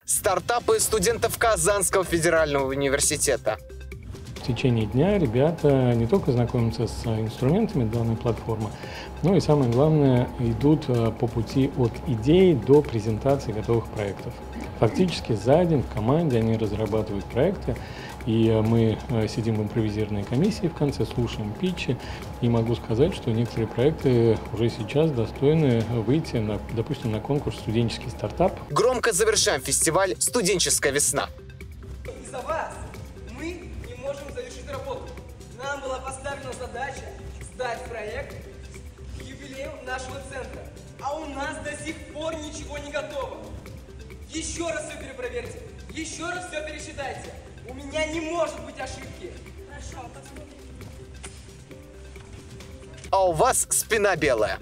Стартапы студентов Казанского федерального университета. В течение дня ребята не только знакомятся с инструментами данной платформы, но и самое главное, идут по пути от идей до презентации готовых проектов. Фактически за день в команде они разрабатывают проекты, и мы сидим в импровизированной комиссии в конце, слушаем питчи, и могу сказать, что некоторые проекты уже сейчас достойны выйти, допустим, на конкурс «Студенческий стартап». Громко завершаем фестиваль «Студенческая весна». Из-за вас мы не можем завершить работу. Нам была поставлена задача сдать проект к юбилею нашего центра. А у нас до сих пор ничего не готово. Еще раз все перепроверьте. Еще раз все пересчитайте. У меня не может быть ошибки. Хорошо, посмотрим. А у вас спина белая.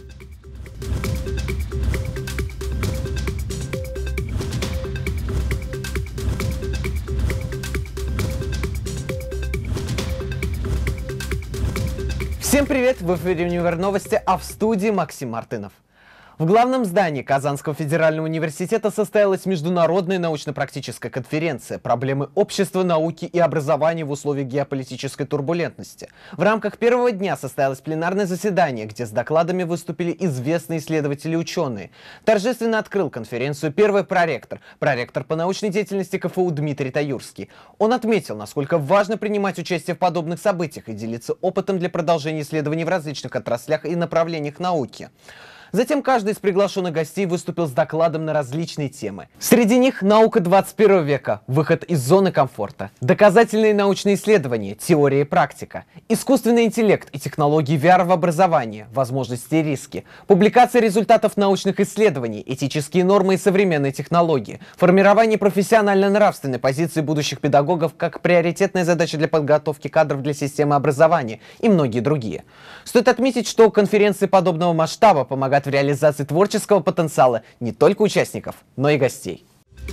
Всем привет! В эфире «Универ Новости», а в студии Максим Мартынов. В главном здании Казанского федерального университета состоялась международная научно-практическая конференция «Проблемы общества, науки и образования в условиях геополитической турбулентности». В рамках первого дня состоялось пленарное заседание, где с докладами выступили известные исследователи и ученые. Торжественно открыл конференцию первый проректор по научной деятельности КФУ Дмитрий Таюрский. Он отметил, насколько важно принимать участие в подобных событиях и делиться опытом для продолжения исследований в различных отраслях и направлениях науки. Затем каждый из приглашенных гостей выступил с докладом на различные темы. Среди них наука 21 века, выход из зоны комфорта, доказательные научные исследования, теория и практика, искусственный интеллект и технологии VR в образовании, возможности и риски, публикация результатов научных исследований, этические нормы и современные технологии, формирование профессионально-нравственной позиции будущих педагогов как приоритетная задача для подготовки кадров для системы образования и многие другие. Стоит отметить, что конференции подобного масштаба помогают в реализации творческого потенциала не только участников, но и гостей.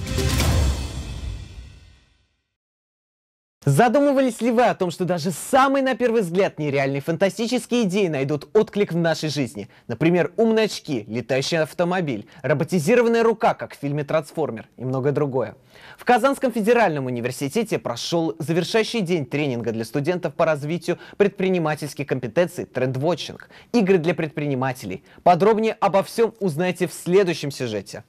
Задумывались ли вы о том, что даже самые, на первый взгляд, нереальные фантастические идеи найдут отклик в нашей жизни? Например, умные очки, летающий автомобиль, роботизированная рука, как в фильме «Трансформер» и многое другое. В Казанском федеральном университете прошел завершающий день тренинга для студентов по развитию предпринимательских компетенций «Трендвотчинг», игры для предпринимателей. Подробнее обо всем узнаете в следующем сюжете.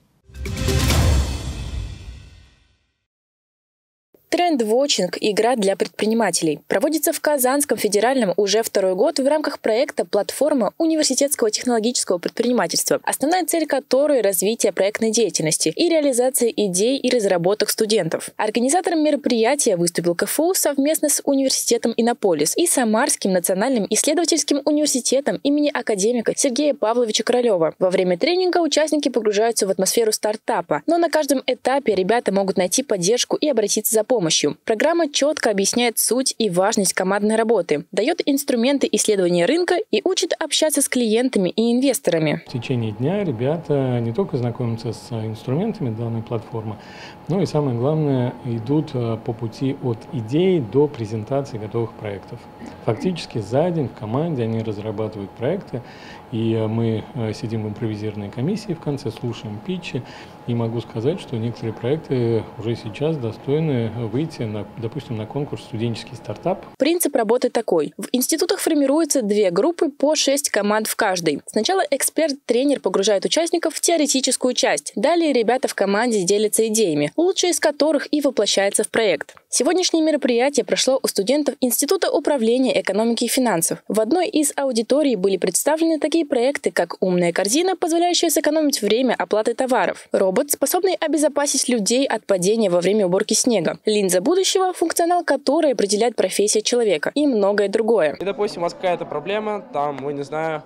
Трендвотчинг – игра для предпринимателей. Проводится в Казанском федеральном уже второй год в рамках проекта «Платформа университетского технологического предпринимательства», основная цель которой – развитие проектной деятельности и реализация идей и разработок студентов. Организатором мероприятия выступил КФУ совместно с университетом Иннополис и Самарским национальным исследовательским университетом имени академика Сергея Павловича Королева. Во время тренинга участники погружаются в атмосферу стартапа, но на каждом этапе ребята могут найти поддержку и обратиться за помощью. Программа четко объясняет суть и важность командной работы, дает инструменты исследования рынка и учит общаться с клиентами и инвесторами. В течение дня ребята не только знакомятся с инструментами данной платформы, но и самое главное, идут по пути от идей до презентации готовых проектов. Фактически за день в команде они разрабатывают проекты, и мы сидим в импровизированной комиссии в конце, слушаем питчи, и могу сказать, что некоторые проекты уже сейчас достойны выйти, допустим, на конкурс «Студенческий стартап». Принцип работы такой. В институтах формируются две группы по 6 команд в каждой. Сначала эксперт-тренер погружает участников в теоретическую часть. Далее ребята в команде делятся идеями, лучшие из которых и воплощается в проект. Сегодняшнее мероприятие прошло у студентов Института управления экономики и финансов. В одной из аудиторий были представлены такие проекты, как умная корзина, позволяющая сэкономить время оплаты товаров, робот, способный обезопасить людей от падения во время уборки снега, линза будущего, функционал которой определяет профессия человека и многое другое. И, допустим, у вас какая-то проблема, там, вы не знаю,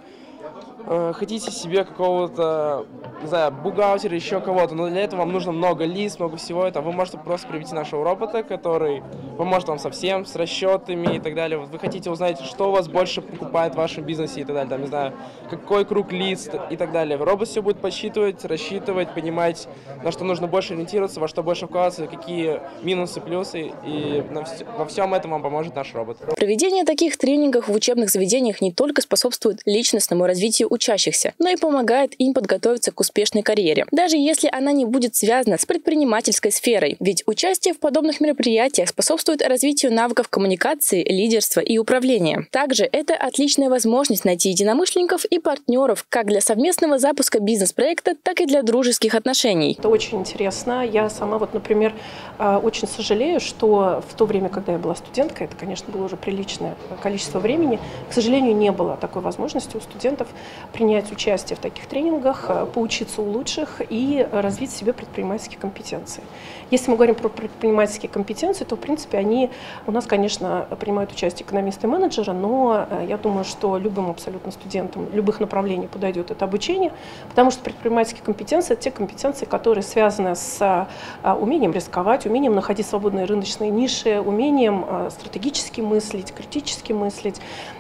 хотите себе какого-то, не знаю, бухгалтера, еще кого-то, но для этого вам нужно много лист, много всего этого. Вы можете просто привести нашего робота, который поможет вам со всем, с расчетами и так далее. Вот вы хотите узнать, что у вас больше покупает в вашем бизнесе и так далее, там, не знаю, какой круг лиц и так далее. Робот все будет подсчитывать, рассчитывать, понимать, на что нужно больше ориентироваться, во что больше вкладываться, какие минусы, плюсы, и во всем этом вам поможет наш робот. Проведение таких тренингов в учебных заведениях не только способствует личностному развитию учащихся, но и помогает им подготовиться к успешной карьере, даже если она не будет связана с предпринимательской сферой. Ведь участие в подобных мероприятиях способствует развитию навыков коммуникации, лидерства и управления. Также это отличная возможность найти единомышленников и партнеров как для совместного запуска бизнес-проекта, так и для дружеских отношений. Это очень интересно. Я сама, например, очень сожалею, что в то время, когда я была студенткой, это, конечно, было уже приличное количество времени, к сожалению, не было такой возможности у студентов принять участие в таких тренингах, поучиться у лучших и развить в себе предпринимательские компетенции. Если мы говорим про предпринимательские компетенции, то, в принципе, они у нас, конечно, принимают участие экономисты и менеджеры, но я думаю, что любым абсолютно студентам любых направлений подойдет это обучение, потому что предпринимательские компетенции – это те компетенции, которые связаны с умением рисковать, умением находить свободные рыночные ниши, умением стратегически мыслить, критически мыслить.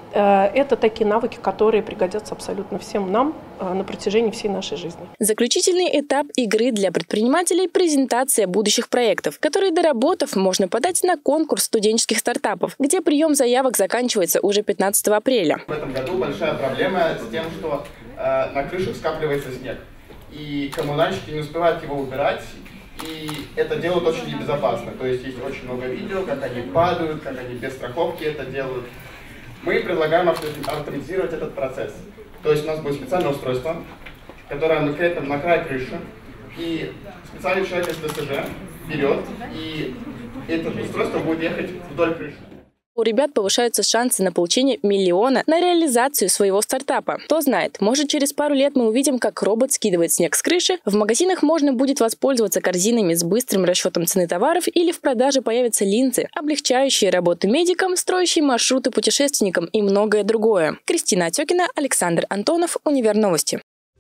Это такие навыки, которые пригодятся абсолютно всем нам на протяжении всей нашей жизни. Заключительный этап игры для предпринимателей – презентация будущих проектов, которые, доработав, можно подать на конкурс студенческих стартапов, где прием заявок заканчивается уже 15 апреля. В этом году большая проблема с тем, что на крышах скапливается снег, и коммунальщики не успевают его убирать, и это делают очень небезопасно. То есть есть очень много видео, как они падают, как они без страховки это делают. Мы предлагаем автоматизировать этот процесс. То есть у нас будет специальное устройство, которое мы крепим на край крыши, и специальный человек из ДСЖ берет, и это устройство будет ехать вдоль крыши. У ребят повышаются шансы на получение миллиона на реализацию своего стартапа. Кто знает, может, через пару лет мы увидим, как робот скидывает снег с крыши, в магазинах можно будет воспользоваться корзинами с быстрым расчетом цены товаров или в продаже появятся линзы, облегчающие работу медикам, строящие маршруты путешественникам и многое другое. Кристина Отекина, Александр Антонов, Универновости.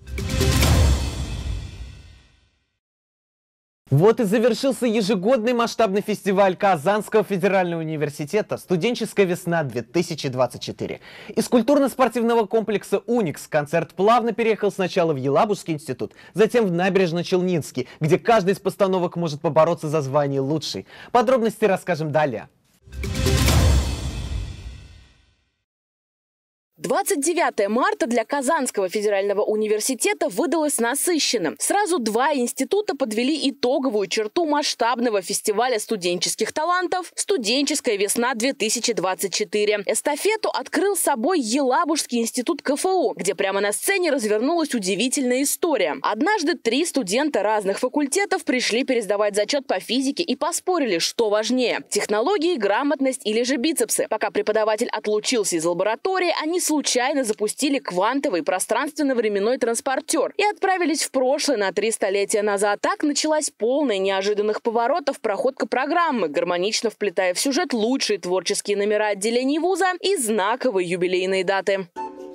Вот и завершился ежегодный масштабный фестиваль Казанского федерального университета «Студенческая весна-2024». Из культурно-спортивного комплекса «Уникс» концерт плавно переехал сначала в Елабужский институт, затем в Набережно-Челнинский, где каждый из постановок может побороться за звание лучшей. Подробности расскажем далее. 29 марта для Казанского федерального университета выдалось насыщенным. Сразу два института подвели итоговую черту масштабного фестиваля студенческих талантов «Студенческая весна-2024». Эстафету открыл собой Елабужский институт КФУ, где прямо на сцене развернулась удивительная история. Однажды 3 студента разных факультетов пришли пересдавать зачет по физике и поспорили, что важнее – технологии, грамотность или же бицепсы. Пока преподаватель отлучился из лаборатории, они случайно запустили квантовый пространственно-временной транспортер и отправились в прошлое на 3 столетия назад. Так началась полная неожиданных поворотов проходка программы, гармонично вплетая в сюжет лучшие творческие номера отделений вуза и знаковые юбилейные даты.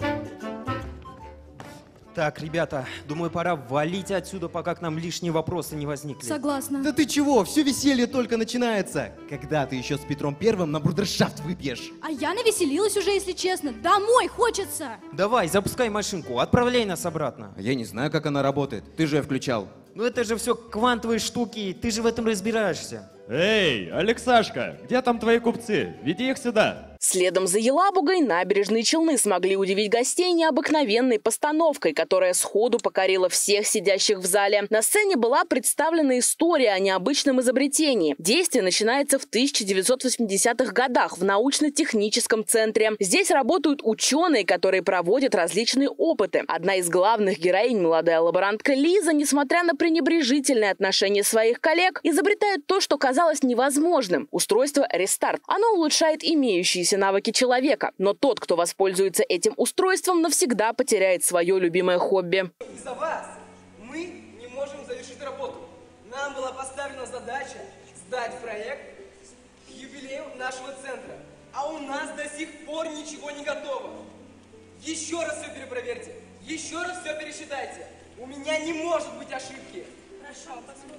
Так, ребята, думаю, пора валить отсюда, пока к нам лишние вопросы не возникли. Согласна. Да ты чего? Все веселье только начинается. Когда ты еще с Петром Первым на брудершафт выпьешь? А я навеселилась уже, если честно. Домой хочется. Давай, запускай машинку, отправляй нас обратно. Я не знаю, как она работает. Ты же ее включал. Ну это же все квантовые штуки, ты же в этом разбираешься. Эй, Алексашка, где там твои купцы? Веди их сюда. Следом за Елабугой набережные Челны смогли удивить гостей необыкновенной постановкой, которая сходу покорила всех сидящих в зале. На сцене была представлена история о необычном изобретении. Действие начинается в 1980-х годах в научно-техническом центре. Здесь работают ученые, которые проводят различные опыты. Одна из главных героинь, молодая лаборантка Лиза, несмотря на пренебрежительное отношение своих коллег, изобретает то, что казалось невозможным – устройство «Рестарт». Оно улучшает имеющиеся навыки человека, но тот, кто воспользуется этим устройством, навсегда потеряет свое любимое хобби. Из-за вас мы не можем завершить работу. Нам была поставлена задача сдать проект к юбилею нашего центра, а у нас до сих пор ничего не готово. Еще раз все перепроверьте, еще раз все пересчитайте. У меня не может быть ошибки. Хорошо, посмотрим.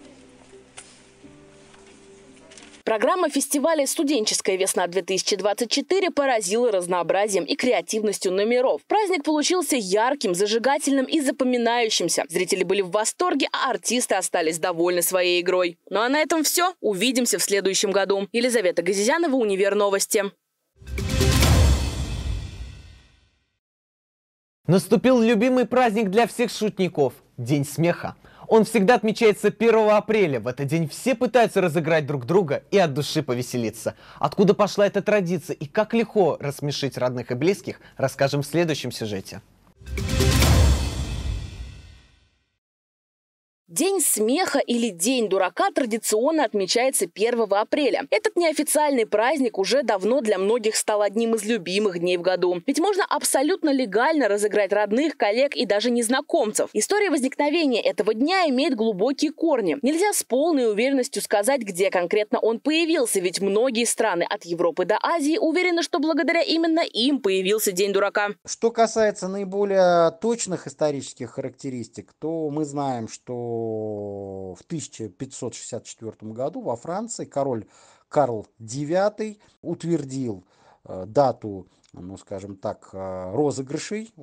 Программа фестиваля «Студенческая весна-2024» поразила разнообразием и креативностью номеров. Праздник получился ярким, зажигательным и запоминающимся. Зрители были в восторге, а артисты остались довольны своей игрой. Ну а на этом все. Увидимся в следующем году. Елизавета Газизянова, Универновости. Наступил любимый праздник для всех шутников – День смеха. Он всегда отмечается 1 апреля. В этот день все пытаются разыграть друг друга и от души повеселиться. Откуда пошла эта традиция и как легко рассмешить родных и близких, расскажем в следующем сюжете. День смеха или День дурака традиционно отмечается 1 апреля. Этот неофициальный праздник уже давно для многих стал одним из любимых дней в году. Ведь можно абсолютно легально разыграть родных, коллег и даже незнакомцев. История возникновения этого дня имеет глубокие корни. Нельзя с полной уверенностью сказать, где конкретно он появился, ведь многие страны от Европы до Азии уверены, что благодаря именно им появился День дурака. Что касается наиболее точных исторических характеристик, то мы знаем, что в 1564 году во Франции король Карл IX утвердил дату, ну скажем так, розыгрышей,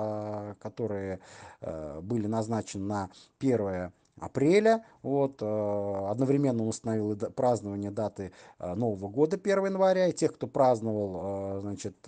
которые были назначены на 1 апреля. Одновременно он установил празднование даты Нового года 1 января. И тех, кто праздновал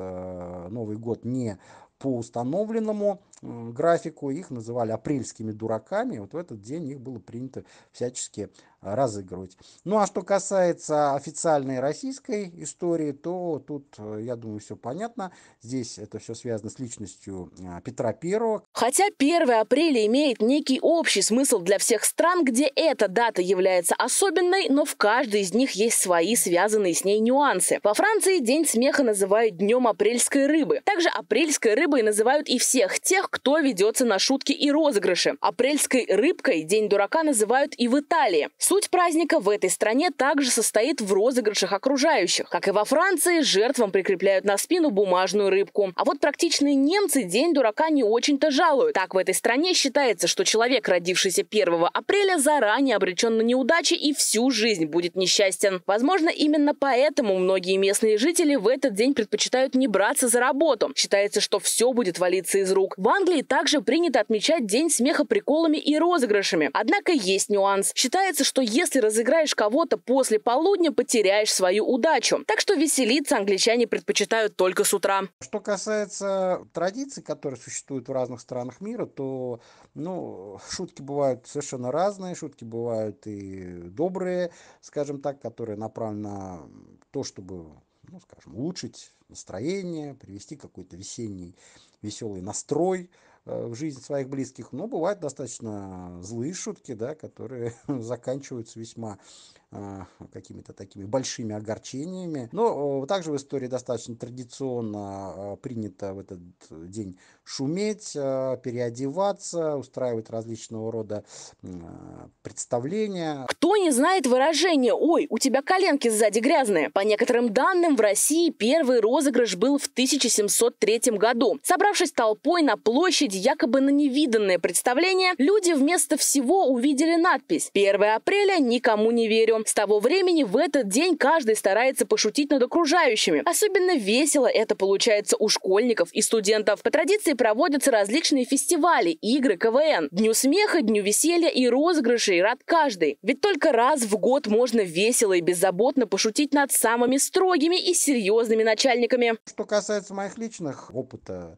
Новый год не по установленному графику, их называли апрельскими дураками. В этот день их было принято всячески разыгрывать. Ну а что касается официальной российской истории, то тут, я думаю, все понятно. Здесь это все связано с личностью Петра I. Хотя 1 апреля имеет некий общий смысл для всех стран, где эта дата является особенной, но в каждой из них есть свои связанные с ней нюансы. Во Франции День смеха называют Днем апрельской рыбы. Также апрельской рыбой называют и всех тех, кто ведется на шутки и розыгрыши. Апрельской рыбкой День дурака называют и в Италии. Суть праздника в этой стране также состоит в розыгрышах окружающих. Как и во Франции, жертвам прикрепляют на спину бумажную рыбку. А вот практичные немцы День дурака не очень-то жалуют. Так в этой стране считается, что человек, родившийся 1 апреля, заранее обречен на неудачи и всю жизнь будет несчастен. Возможно, именно поэтому многие местные жители в этот день предпочитают не браться за работу. Считается, что все будет валиться из рук. В Англии также принято отмечать День смеха приколами и розыгрышами. Однако есть нюанс. Считается, что если разыграешь кого-то после полудня, потеряешь свою удачу. Так что веселиться англичане предпочитают только с утра. Что касается традиций, которые существуют в разных странах мира, то шутки бывают совершенно разные. Шутки бывают и добрые, скажем так, которые направлены на то, чтобы, улучшить настроение, привести какой-то весенний веселый настрой в жизнь своих близких. Но бывают достаточно злые шутки, которые заканчиваются весьма какими-то такими большими огорчениями. Но также в истории достаточно традиционно принято в этот день шуметь, переодеваться, устраивать различного рода представления. Кто не знает выражение «Ой, у тебя коленки сзади грязные»? По некоторым данным, в России первый розыгрыш был в 1703 году. Собравшись толпой на площади, якобы на невиданное представление, люди вместо всего увидели надпись «1 апреля, никому не верю». С того времени в этот день каждый старается пошутить над окружающими. Особенно весело это получается у школьников и студентов. По традиции проводятся различные фестивали, игры, КВН. Дню смеха, дню веселья и розыгрышей рад каждый. Ведь только раз в год можно весело и беззаботно пошутить над самыми строгими и серьезными начальниками. Что касается моих личных опыта,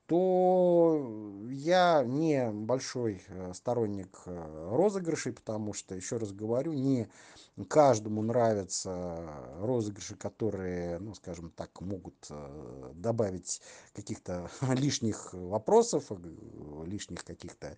то я не большой сторонник розыгрышей, потому что, еще раз говорю, не каждому нравятся розыгрыши, которые, скажем так, могут добавить каких-то лишних вопросов, лишних каких-то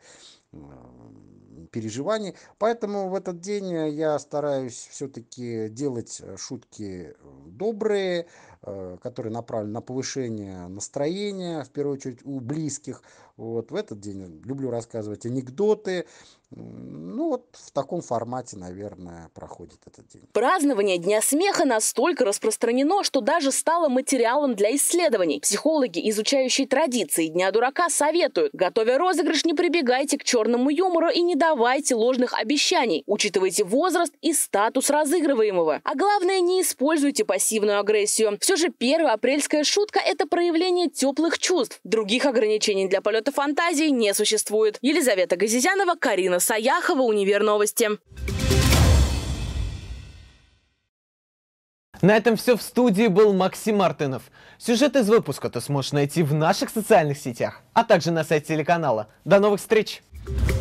переживаний. Поэтому в этот день я стараюсь все-таки делать шутки добрые, которые направлены на повышение настроения, в первую очередь у близких. В этот день люблю рассказывать анекдоты. В таком формате, наверное, проходит этот день. Празднование Дня смеха настолько распространено, что даже стало материалом для исследований. Психологи, изучающие традиции Дня дурака, советуют: готовя розыгрыш, не прибегайте к черному юмору и не давайте ложных обещаний. Учитывайте возраст и статус разыгрываемого. А главное, не используйте пассивную агрессию. Все же 1 апрельская шутка – это проявление теплых чувств. Других ограничений для полета фантазии не существует. Елизавета Газизянова, Карина Саяхова, Универ Новости. На этом все. В студии был Максим Мартынов. Сюжет из выпуска ты сможешь найти в наших социальных сетях, а также на сайте телеканала. До новых встреч!